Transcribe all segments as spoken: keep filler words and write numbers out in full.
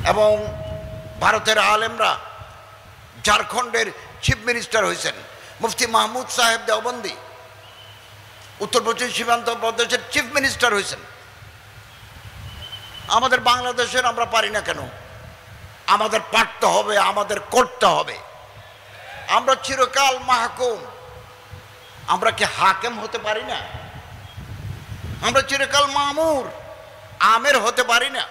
এবং ভারতের আলেমরা ঝাড়খণ্ডের চিফ মিনিস্টার হয়েছেন, মুফতি মাহমুদ সাহেব দেওবন্দি উত্তর পশ্চিম সীমান্ত প্রদেশের চিফ মিনিস্টার হয়েছেন। আমাদের বাংলাদেশের আমরা পারি না কেন? আমাদের পারতে হবে, আমাদের করতে হবে। আমরা চিরকাল মাহকুম, আমরা কি হাকেম হতে পারি না? আমরা চিরকাল মামুর, আমের হতে পারি না?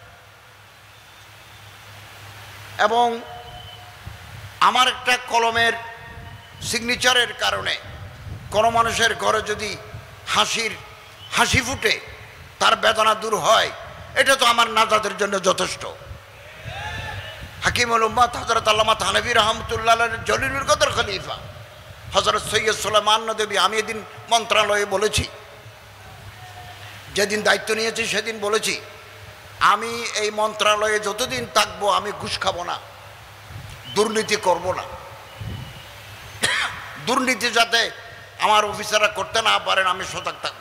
এবং আমার একটা কলমের সিগনেচারের কারণে কোনো মানুষের ঘরে যদি হাসির হাসি ফুটে, তার বেদনা দূর হয়, এটা তো আমার নাজাতের জন্য যথেষ্ট। হাকিমুল উম্মাত হযরত আল্লামা থানভী রহমতুল্লাহ জলিলুল কদর খলিফা হযরত সৈয়দ সুলাইমান নদভী, আমি এদিন মন্ত্রণালয়ে বলেছি, যেদিন দায়িত্ব নিয়েছি সেদিন বলেছি, আমি এই মন্ত্রণালয়ে যতদিন থাকবো আমি ঘুষ খাবো না, দুর্নীতি করব না। দুর্নীতি যাতে আমার অফিসাররা করতে না পারেন, আমি সজাগ থাকব।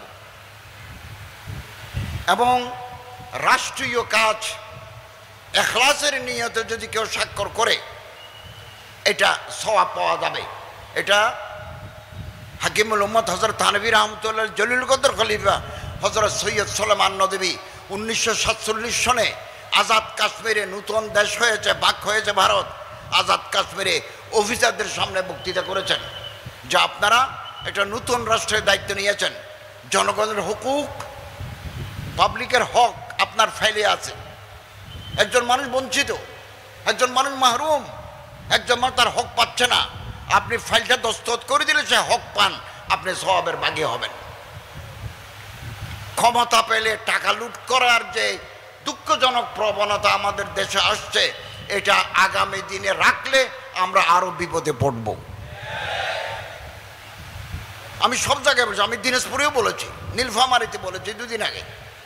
এবং রাষ্ট্রীয় কাজ এখলাসের নিয়তে যদি কেউ স্বাক্ষর করে, এটা সওয়াব পাওয়া যাবে। এটা হাকিমুল উম্মত হযরত থানভী রহমতুল্লাহ জলিলুল কদর খলিফা হযরত সৈয়দ সুলাইমান নদভী উনিশশো সাতচল্লিশ সনে আজাদ কাশ্মীরে, নূতন দেশ হয়েছে, ভাগ হয়েছে ভারত, আজাদ কাশ্মীরে অফিসারদের সামনে বক্তৃতা করেছেন যে আপনারা একটা নতুন রাষ্ট্রের দায়িত্ব নিয়েছেন, জনগণের হুকুক, পাবলিকের হক আপনার ফাইলে আছে। একজন মানুষ বঞ্চিত, একজন মানুষ মাহরুম, একজন মানুষ তার হক পাচ্ছে না, আপনি ফাইলটা দস্তখত করে দিলে সে হক পান, আপনি সওয়াবের ভাগী হবেন। ক্ষমতা পেলে টাকা লুট করার যে দুঃখজনক প্রবণতা আমাদের দেশে আসছে, এটা আগামী দিনে রাখলে আমরা আরো বিপদে পড়ব। আমি সব জায়গায় বলছি, আমি দিনাজপুরেও বলেছি, নীলফামারীতে বলেছি দুদিন আগে।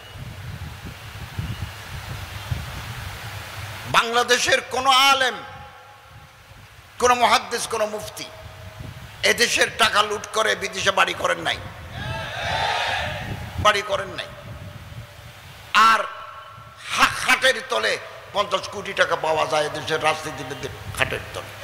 বাংলাদেশের কোনো আলেম, কোনো মুহাদ্দিস, কোনো মুফতি এদেশের টাকা লুট করে বিদেশে বাড়ি করেন নাই, বাড়ি করেন নাই। আর খাটের তলে পঞ্চাশ কোটি টাকা পাওয়া যায় এদেশের রাজনীতিবিদদের খাটের তলে।